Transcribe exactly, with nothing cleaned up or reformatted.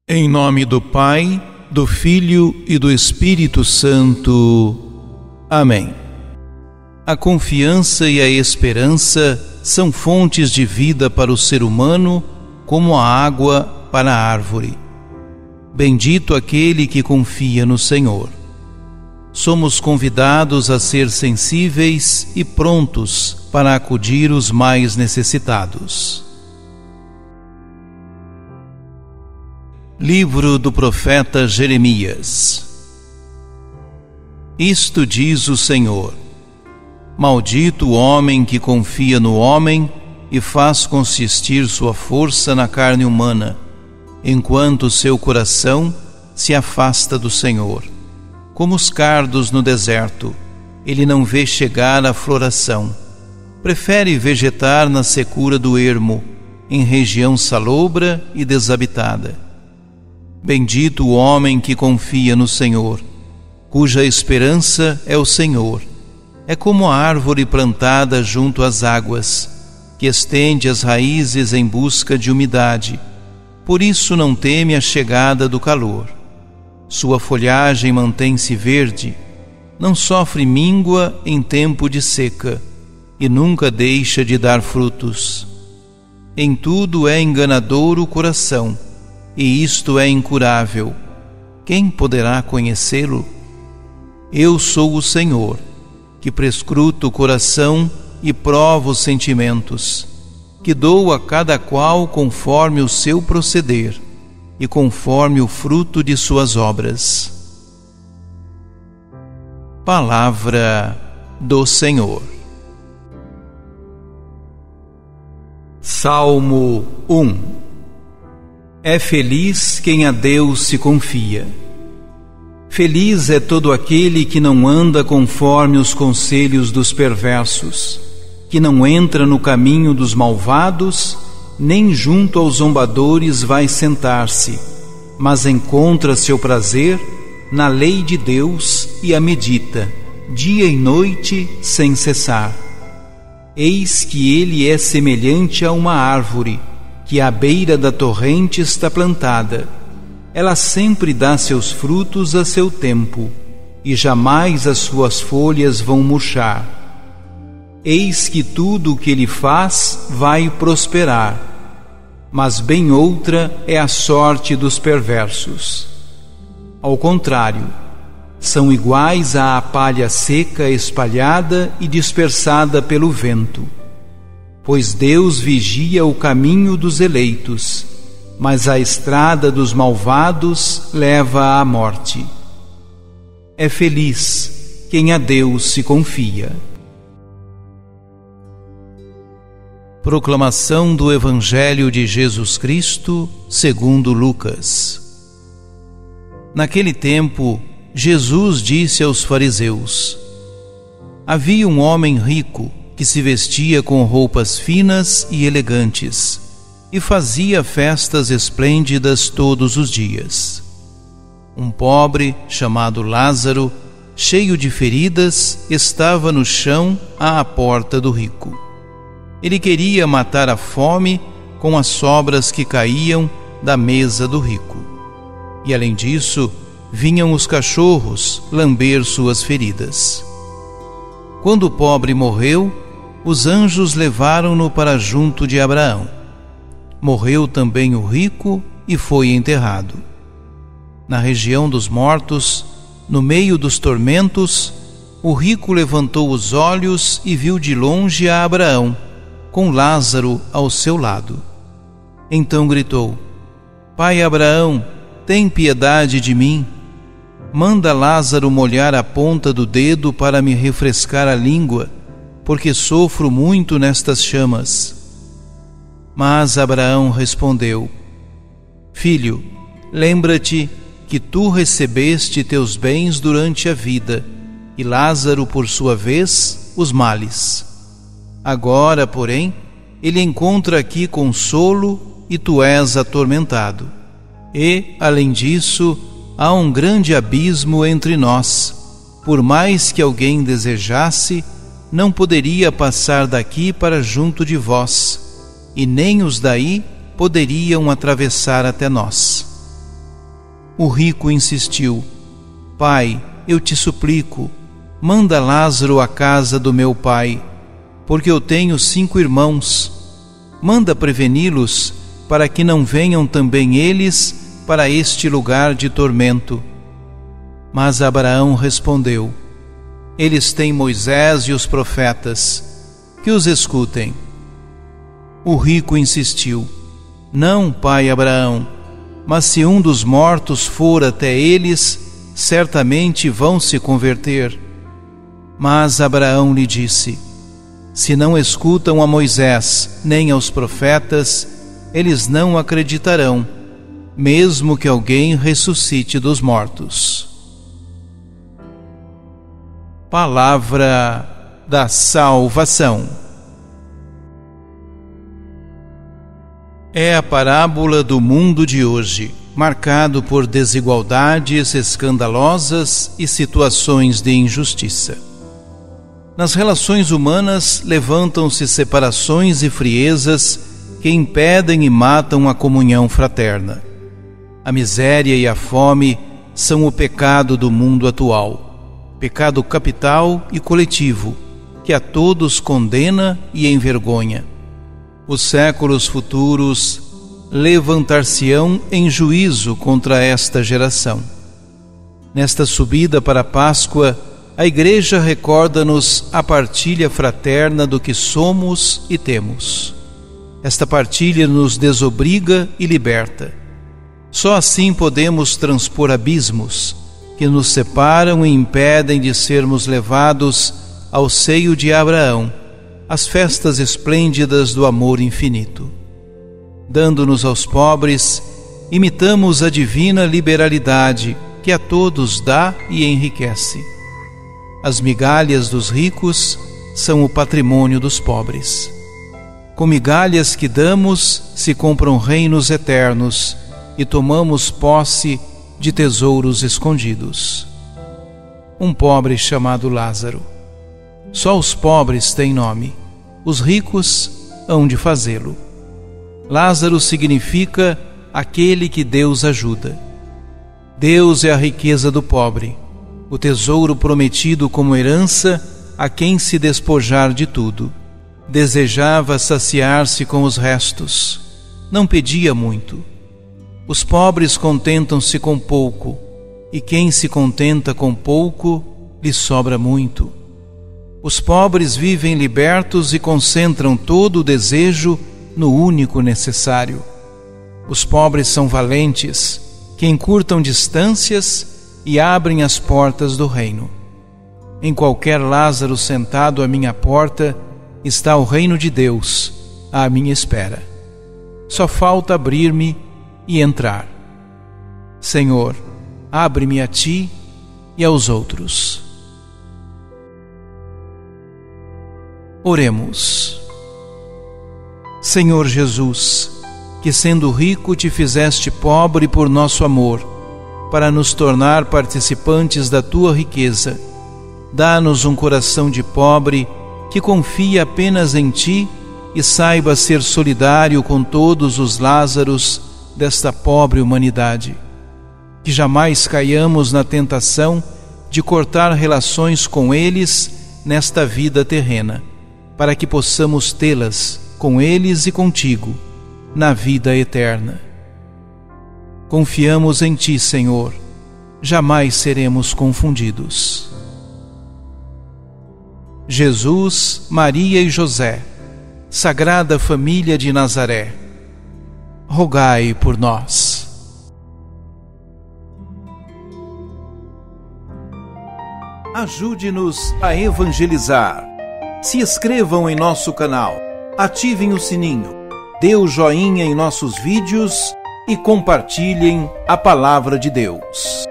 Em nome do Pai, do Filho e do Espírito Santo. Amém. A confiança e a esperança são fontes de vida para o ser humano, como a água para a árvore. Bendito aquele que confia no Senhor. Somos convidados a ser sensíveis e prontos para acudir os mais necessitados. Livro do profeta Jeremias. Isto diz o Senhor: Maldito o homem que confia no homem e faz consistir sua força na carne humana, enquanto seu coração se afasta do Senhor. Como os cardos no deserto, ele não vê chegar a floração. Prefere vegetar na secura do ermo, em região salobra e desabitada. Bendito o homem que confia no Senhor, cuja esperança é o Senhor. É como a árvore plantada junto às águas, que estende as raízes em busca de umidade. Por isso não teme a chegada do calor. Sua folhagem mantém-se verde, não sofre míngua em tempo de seca, e nunca deixa de dar frutos. Em tudo é enganador o coração, e isto é incurável. Quem poderá conhecê-lo? Eu sou o Senhor, que prescruto o coração e provo os sentimentos, que dou a cada qual conforme o seu proceder e conforme o fruto de suas obras. Palavra do Senhor. Salmo um. É feliz quem a Deus se confia. Feliz é todo aquele que não anda conforme os conselhos dos perversos, que não entra no caminho dos malvados, nem junto aos zombadores vai sentar-se, mas encontra seu prazer na lei de Deus e a medita, dia e noite, sem cessar. Eis que ele é semelhante a uma árvore, que à beira da torrente está plantada. Ela sempre dá seus frutos a seu tempo, e jamais as suas folhas vão murchar. Eis que tudo o que ele faz vai prosperar, mas bem outra é a sorte dos perversos. Ao contrário, são iguais à palha seca espalhada e dispersada pelo vento. Pois Deus vigia o caminho dos eleitos, mas a estrada dos malvados leva à morte. É feliz quem a Deus se confia. Proclamação do Evangelho de Jesus Cristo, segundo Lucas. Naquele tempo, Jesus disse aos fariseus: Havia um homem rico que se vestia com roupas finas e elegantes, e fazia festas esplêndidas todos os dias. Um pobre, chamado Lázaro, cheio de feridas, estava no chão à porta do rico. Ele queria matar a fome com as sobras que caíam da mesa do rico. E além disso, vinham os cachorros lamber suas feridas. Quando o pobre morreu, os anjos levaram-no para junto de Abraão. Morreu também o rico e foi enterrado. Na região dos mortos, no meio dos tormentos, o rico levantou os olhos e viu de longe a Abraão, com Lázaro ao seu lado. Então gritou: Pai Abraão, tem piedade de mim. Manda Lázaro molhar a ponta do dedo para me refrescar a língua, porque sofro muito nestas chamas. Mas Abraão respondeu: Filho, lembra-te que tu recebeste teus bens durante a vida, e Lázaro, por sua vez, os males. Agora, porém, ele encontra aqui consolo e tu és atormentado. E, além disso, há um grande abismo entre nós. Por mais que alguém desejasse, não poderia passar daqui para junto de vós, e nem os daí poderiam atravessar até nós. O rico insistiu: Pai, eu te suplico, manda Lázaro à casa do meu pai, porque eu tenho cinco irmãos. Manda preveni-los, para que não venham também eles para este lugar de tormento. Mas Abraão respondeu: Eles têm Moisés e os profetas, que os escutem. O rico insistiu: Não, pai Abraão, mas se um dos mortos for até eles, certamente vão se converter. Mas Abraão lhe disse: Se não escutam a Moisés nem aos profetas, eles não acreditarão, mesmo que alguém ressuscite dos mortos. Palavra da salvação. É a parábola do mundo de hoje, marcado por desigualdades escandalosas e situações de injustiça. Nas relações humanas levantam-se separações e friezas que impedem e matam a comunhão fraterna. A miséria e a fome são o pecado do mundo atual, pecado capital e coletivo, que a todos condena e envergonha. Os séculos futuros levantar-se-ão em juízo contra esta geração. Nesta subida para a Páscoa, a Igreja recorda-nos a partilha fraterna do que somos e temos. Esta partilha nos desobriga e liberta. Só assim podemos transpor abismos que nos separam e impedem de sermos levados ao seio de Abraão, as festas esplêndidas do amor infinito. Dando-nos aos pobres, imitamos a divina liberalidade que a todos dá e enriquece. As migalhas dos ricos são o patrimônio dos pobres. Com migalhas que damos se compram reinos eternos e tomamos posse de tesouros escondidos. Um pobre chamado Lázaro. Só os pobres têm nome, os ricos hão de fazê-lo. Lázaro significa aquele que Deus ajuda. Deus é a riqueza do pobre, o tesouro prometido como herança a quem se despojar de tudo. Desejava saciar-se com os restos, não pedia muito. Os pobres contentam-se com pouco, e quem se contenta com pouco, lhe sobra muito. Os pobres vivem libertos e concentram todo o desejo no único necessário. Os pobres são valentes, que encurtam distâncias e abrem as portas do reino. Em qualquer Lázaro sentado à minha porta está o reino de Deus à minha espera. Só falta abrir-me e entrar. Senhor, abre-me a Ti e aos outros. Oremos. Senhor Jesus, que sendo rico te fizeste pobre por nosso amor, para nos tornar participantes da tua riqueza, dá-nos um coração de pobre que confia apenas em Ti e saiba ser solidário com todos os Lázaros desta pobre humanidade. Que jamais caiamos na tentação de cortar relações com eles nesta vida terrena, para que possamos tê-las com eles e contigo na vida eterna. Confiamos em Ti, Senhor, jamais seremos confundidos. Jesus, Maria e José, Sagrada Família de Nazaré, rogai por nós. Ajude-nos a evangelizar. Se inscrevam em nosso canal, ativem o sininho, dê o joinha em nossos vídeos e compartilhem a palavra de Deus.